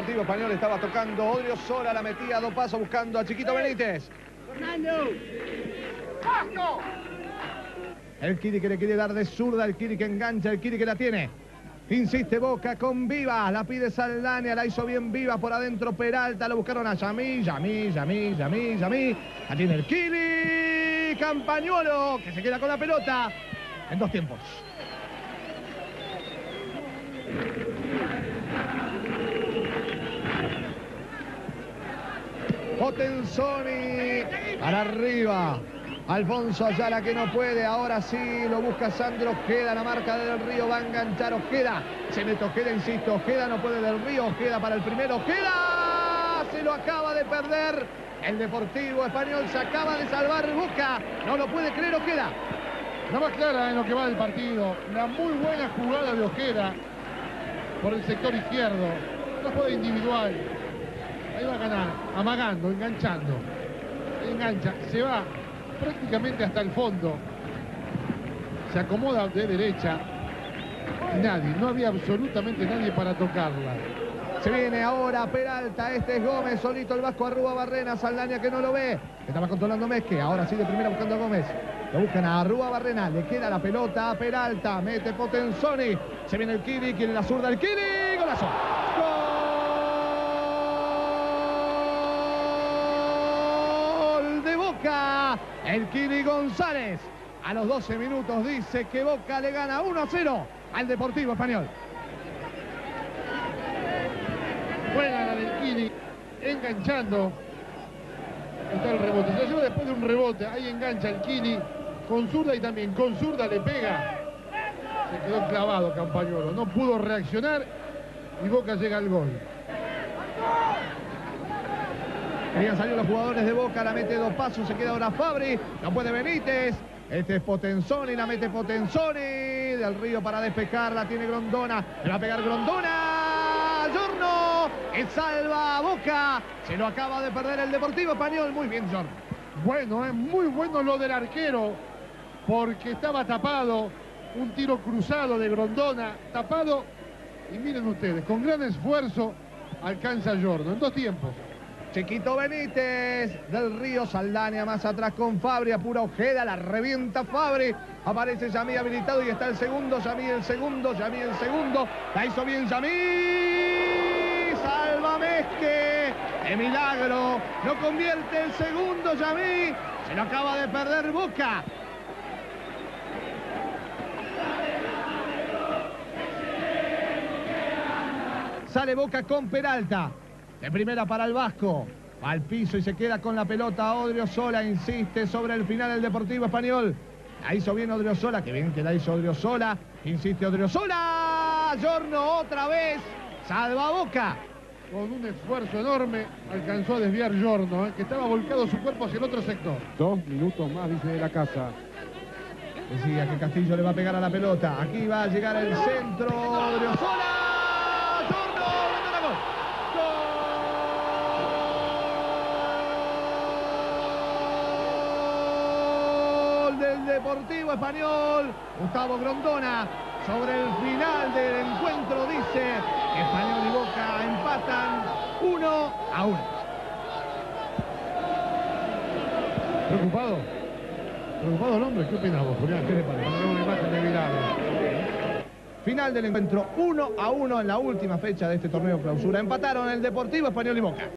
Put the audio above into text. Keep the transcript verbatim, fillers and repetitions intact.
Deportivo Español estaba tocando Odriozola, la metía a dos pasos buscando a Chiquito Benítez. Fernando. El Kiri que le quiere dar de zurda, el Kiri que engancha, el Kiri que la tiene. Insiste Boca con Vivas, la pide Saldaña, la hizo bien Vivas por adentro Peralta, lo buscaron a Yamí, Yamí, Yamí, Yamí, Yamí. La tiene el Kiri, Campañuolo, que se queda con la pelota en dos tiempos. Potenzoni para arriba. Alfonso Ayala que no puede, ahora sí lo busca Sandro Ojeda, la marca del Río, va a enganchar Ojeda, se mete Ojeda, insisto, Ojeda no puede del Río, Ojeda para el primero, Ojeda, se lo acaba de perder, el Deportivo Español se acaba de salvar Boca, no lo puede creer Ojeda. La más clara en lo que va del partido, una muy buena jugada de Ojeda por el sector izquierdo, una jugada individual, ahí va a ganar, amagando, enganchando, engancha, se va prácticamente hasta el fondo, se acomoda de derecha y nadie, no había absolutamente nadie para tocarla. Se viene ahora Peralta, este es Gómez, solito el Vasco Arrúa Barrena, Saldaña que no lo ve, estaba controlando Mezque, ahora sí de primera buscando a Gómez, lo buscan a Arrúa Barrena, le queda la pelota a Peralta, mete Potenzoni, se viene el Kiri, quiere la zurda el Kiri, golazo. Gol de Boca, el Kiri González, a los doce minutos dice que Boca le gana uno a cero al Deportivo Español. Buena la del Kiri, enganchando. Está el rebote, se lleva después de un rebote, ahí engancha el Kiri, con zurda y también con zurda le pega. Se quedó clavado Campañuolo, no pudo reaccionar y Boca llega al gol. Querían salir los jugadores de Boca, la mete dos pasos, se queda ahora Fabri, no puede Benítez. Este es Potenzoni, la mete Potenzoni, del Río para despejar, la tiene Grondona, le va a pegar Grondona, Giorno, que salva a Boca, se lo acaba de perder el Deportivo Español, muy bien Giorno. Bueno, es muy bueno lo del arquero, porque estaba tapado, un tiro cruzado de Grondona, tapado, y miren ustedes, con gran esfuerzo alcanza Giorno, en dos tiempos. Chiquito Benítez, del Río, Saldaña más atrás con Fabri, apura Ojeda, la revienta Fabri, aparece Yamí habilitado y está el segundo, Yamí el segundo, Yamí el segundo, la hizo bien Yamí, salva Mezque, de milagro, no convierte el segundo Yamí, se lo acaba de perder Boca. Sale Boca con Peralta. De primera para el Vasco, al piso y se queda con la pelota Odriozola, insiste sobre el final el Deportivo Español. La hizo bien Odriozola, que bien que la hizo Odriozola, insiste Odriozola, Giorno otra vez, salva a Boca. Con un esfuerzo enorme alcanzó a desviar Giorno, ¿eh? que estaba volcado su cuerpo hacia el otro sector. Dos minutos más, dice de la casa. Decía que Castillo le va a pegar a la pelota, aquí va a llegar el centro, Odriozola. Del Deportivo Español, Gustavo Grondona, sobre el final del encuentro dice que Español y Boca empatan uno a uno. ¿Preocupado? ¿Preocupado el hombre? ¿Qué opinas vos, Julián? ¿Qué le parece? Una imagen de Vidal. Final del encuentro uno a uno en la última fecha de este torneo clausura. Empataron el Deportivo Español y Boca.